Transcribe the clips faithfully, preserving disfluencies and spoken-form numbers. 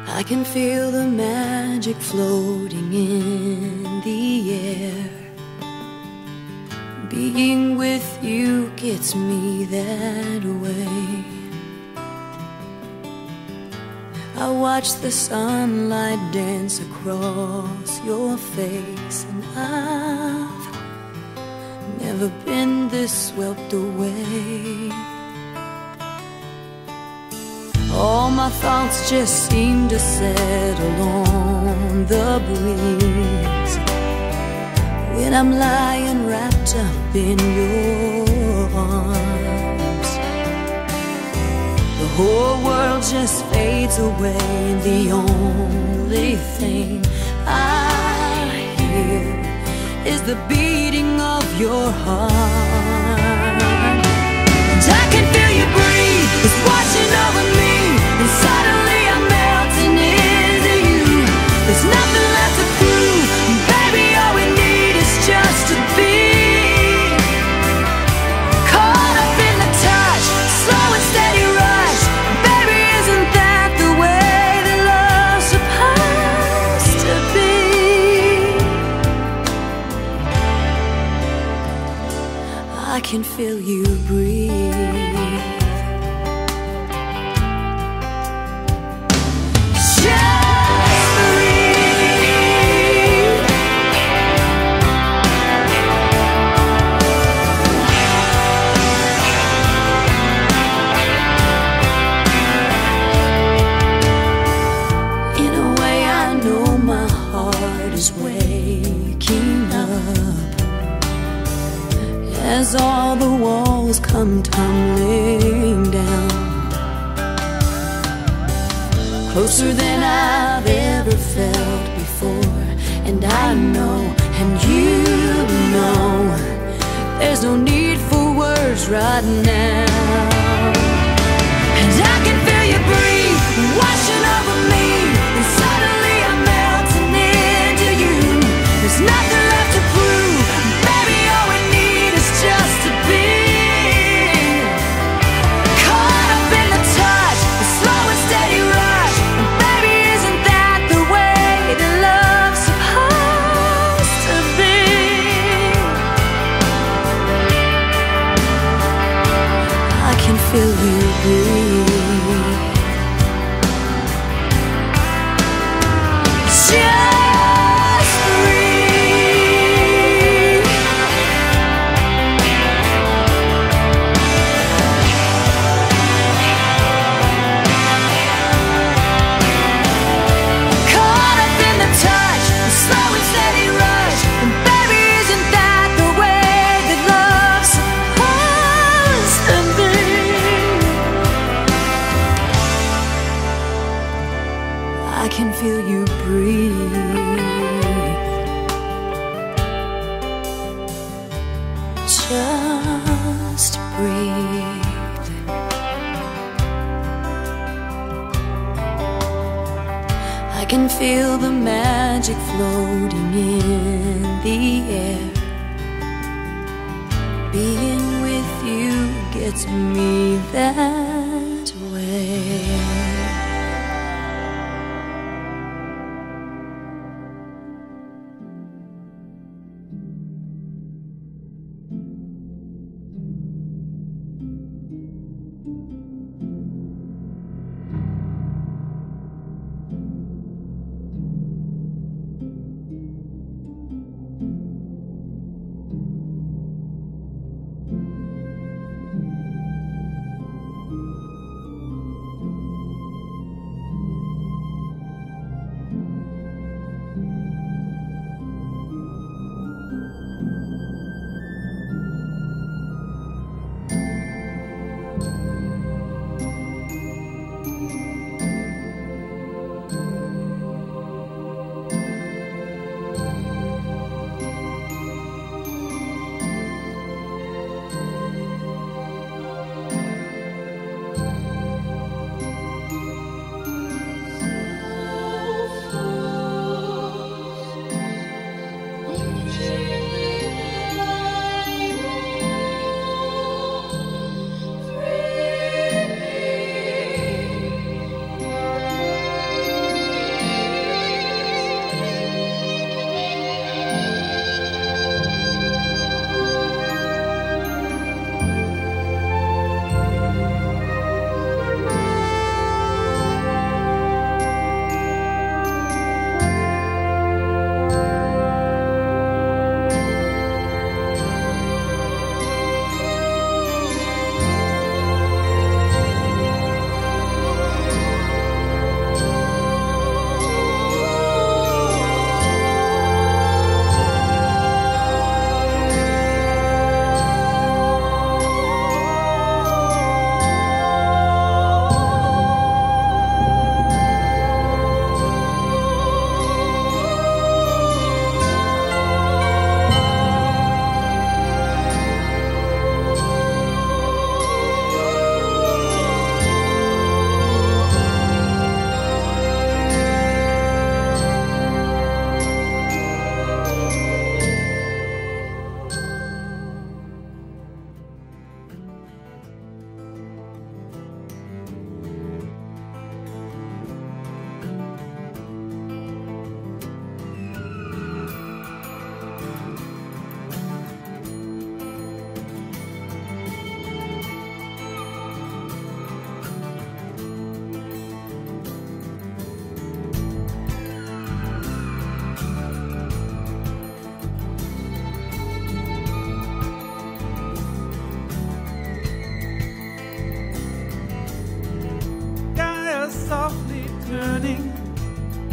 I can feel the magic floating in the air. Being with you gets me that way. I watch the sunlight dance across your face, and I've never been this swept away. All my thoughts just seem to settle on the breeze when I'm lying wrapped up in your arms. The whole world just fades away, and the only thing I hear is the beating of your heart. And I can feel you breathe, it's washing over me, and suddenly I'm melting into you. There's nothing left to prove, baby, all we need is just to be caught up in the touch, slow and steady rush. Baby, isn't that the way that love's supposed to be? I can feel you breathe. Waking up as all the walls come tumbling down, closer than I've ever felt before. And I know, and you know, there's no need for words right now. And I can feel you breathe, washing over me, and suddenly I'm melting into you. There's nothing left to prove, baby, all we need is just to be caught up in the touch, the slow and steady rush. And baby, isn't that the way that love's supposed to be? I can feel you breathe. Just breathe. Caught up in the touch, the slow and steady rush. And baby, isn't that the way that love's supposed to be? I can feel you breathe. Just breathe. I can feel the magic floating in the air. Being with you gets me that way.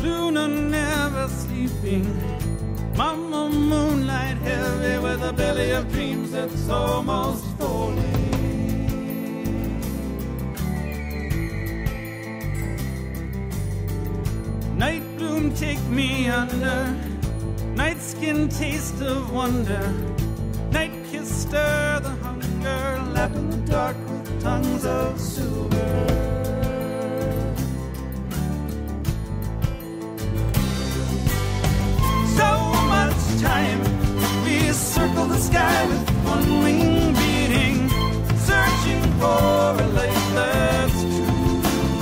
Luna never sleeping, Mama moonlight heavy with a belly of dreams that's almost falling. Night bloom, take me under, night skin, taste of wonder, night kiss, stir the hunger, lap in the dark with tongues of silver. So much time, we circle the sky with one wing beating, searching for a light that's true.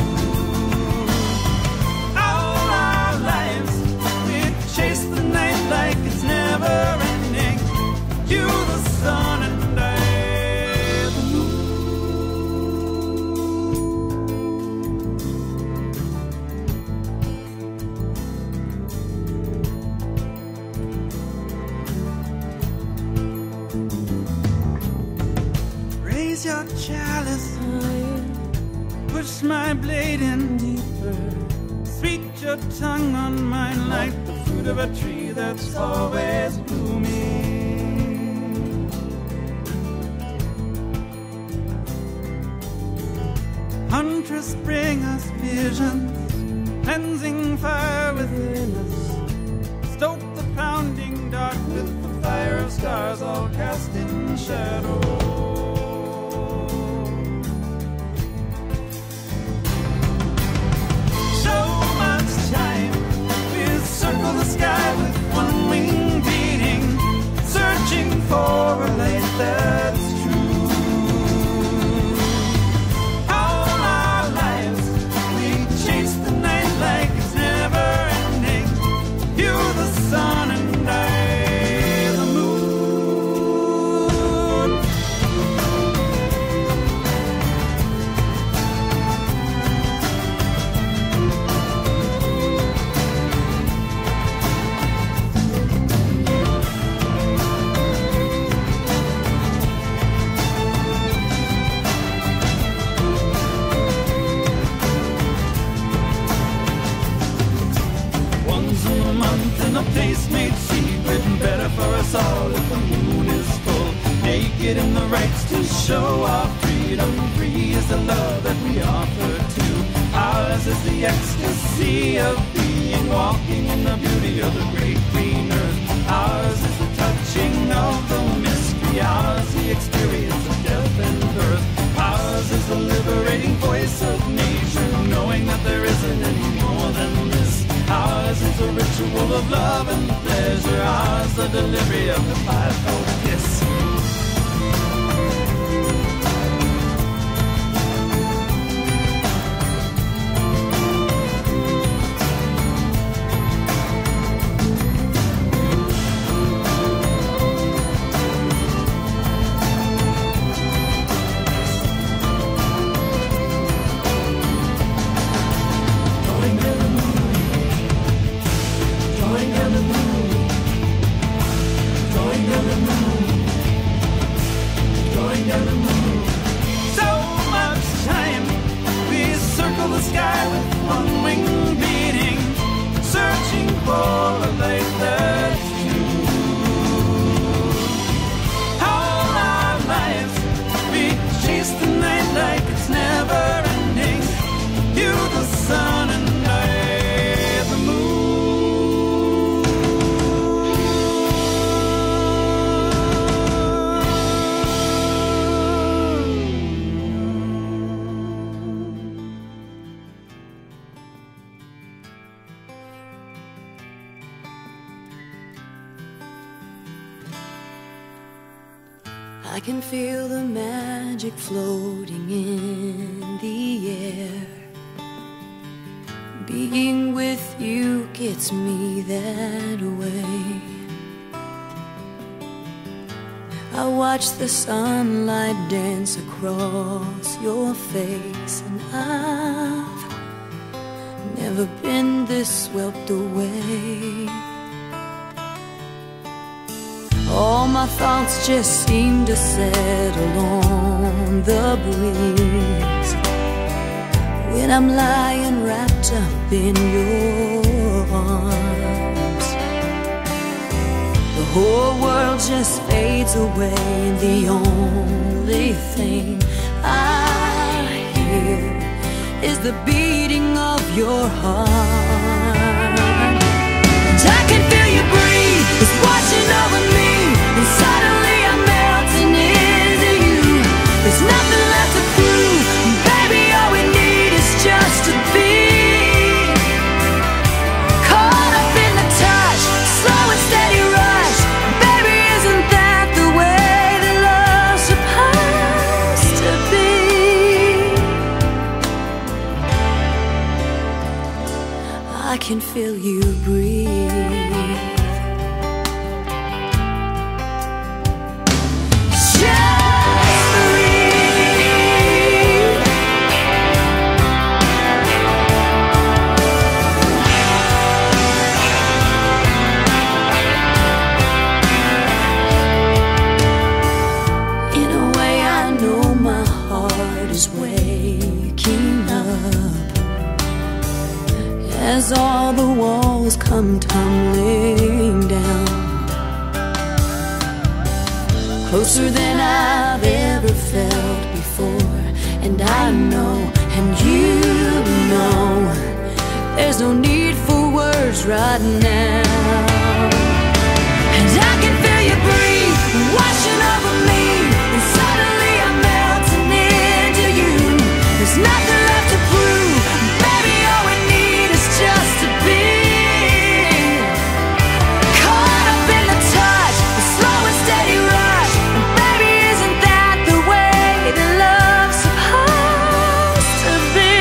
All our lives, we chase the night like it's never ending. You, the sun, and I, the moon. Raise your chalice higher, push my blade in deeper, sweet your tongue on mine like the fruit of a tree that's always blooming. Huntress, bring us visions, cleansing fire within us, stoke the pounding dark with the fire of stars all cast in shadow. So much time, we circle the sky with one wing beating, searching for a light that's true. All our lives, we chase the night like it's never ending. You, the sun, and I, the moon. Once in a month in a place made secret and better for us all if the moon is full. Naked in the rights to show our freedom. Free is the love that we offer to. Ours is the ecstasy of being, walking in the beauty of the great green earth. Ours is the touching of the mystery. Ours the experience of death and birth. Ours is the liberating voice of nature, knowing that there isn't any more than this. Ours is a ritual of love and pleasure. Ours the delivery of the fivefold kiss. I can feel the magic floating in the air. Being with you gets me that way. I watch the sunlight dance across your face, and I've never been this swept away. All my thoughts just seem to settle on the breeze when I'm lying wrapped up in your arms. The whole world just fades away, and the only thing I hear is the beating of your heart. And I can feel you breathe, it's washing over me, and suddenly I'm melting into you. There's nothing left to prove, baby, all we need is just to be caught up in the touch, slow and steady rush. Baby, isn't that the way that love's supposed to be? I can feel you breathe. As all the walls come tumbling down, closer than I've ever felt before. And I know, and you know, there's no need for words right now. And I can feel you breathe, washing over me, and suddenly I'm melting into you. There's nothing left to prove, baby, all we need is just to be caught up in the touch, the slow and steady rush. And baby, isn't that the way that love's supposed to be?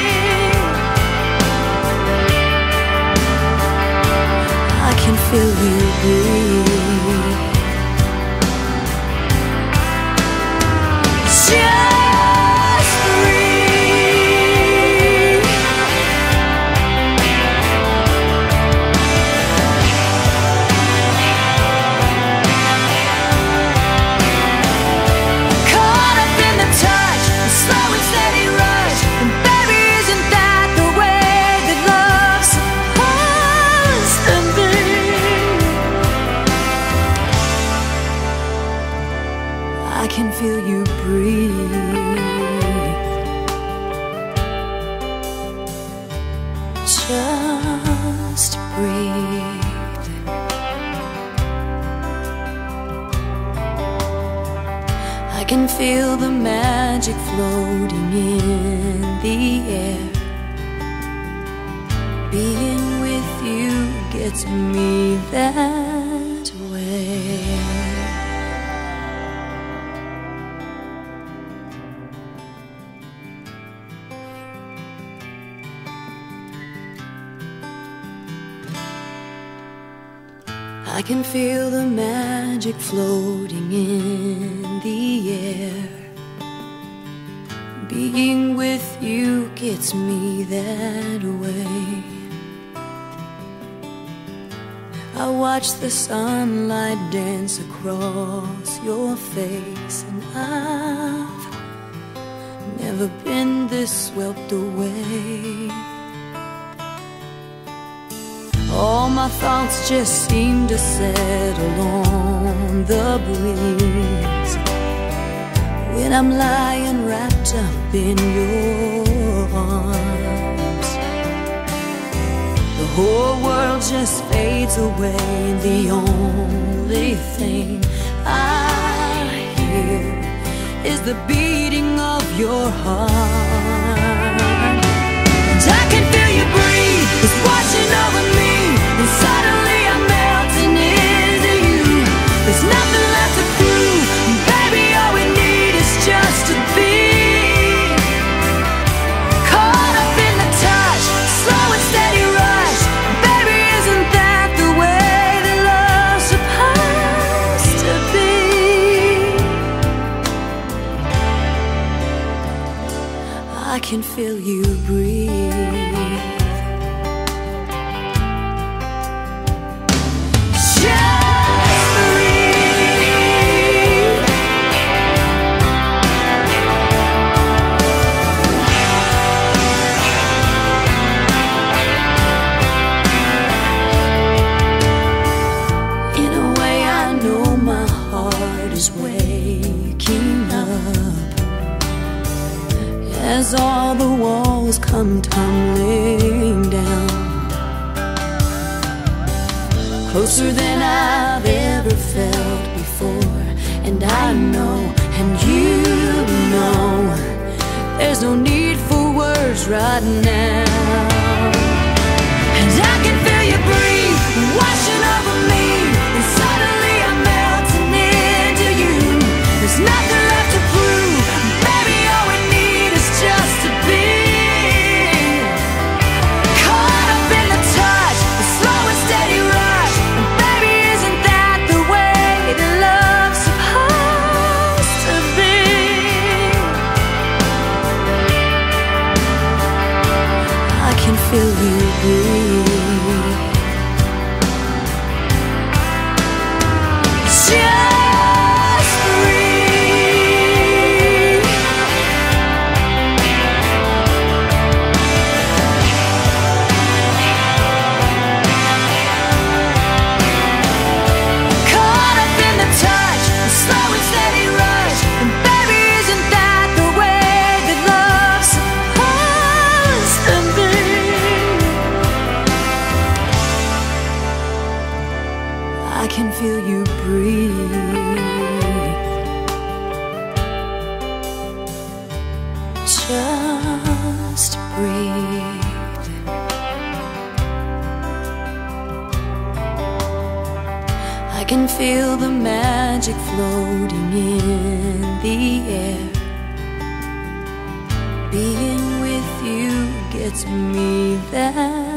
I can feel you breathe. Just breathe. Caught up in the touch, the slow and steady rush. And baby, isn't that the way that love's supposed to be? I can feel you breathe. Just breathe. I can feel the magic floating in the air. Being with you gets me that way. I can feel the magic floating in the air. Being with you gets me that way. I watch the sunlight dance across your face, and I've never been this swept away. All my thoughts just seem to settle on the breeze when I'm lying wrapped up in your arms. The whole world just fades away, and the only thing I hear is the beating of your heart. And I can feel you breathe, it's washing over me, and suddenly I'm melting into you. There's nothing left to prove, baby, all we need is just to be caught up in the touch, slow and steady rush. Baby, isn't that the way that love's supposed to be? I can feel you breathe. closer than I've ever felt before. And I know, and you know, there's no need for words right now. And I can feel you breathe, washing over me, and suddenly I'm melting into you. There's nothing left to prove, baby, all we need is just to be caught up in the touch, the slow and steady rush. And baby, isn't that the way that love's supposed to be? I can feel you breathe. Just breathe. Caught up in the touch, a slow and steady rush. And baby, isn't that the way that love's supposed to be? I can feel you breathe. Just breathe. I can feel the magic floating in the air. Being with you gets me there.